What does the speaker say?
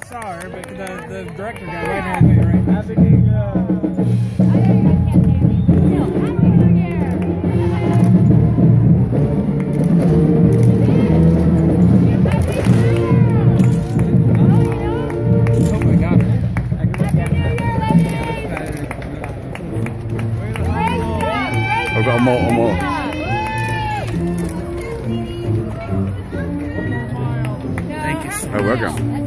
saw her, but the director guy right now. Right. Happy New Year. I've got more. Thank you so much. Oh, welcome.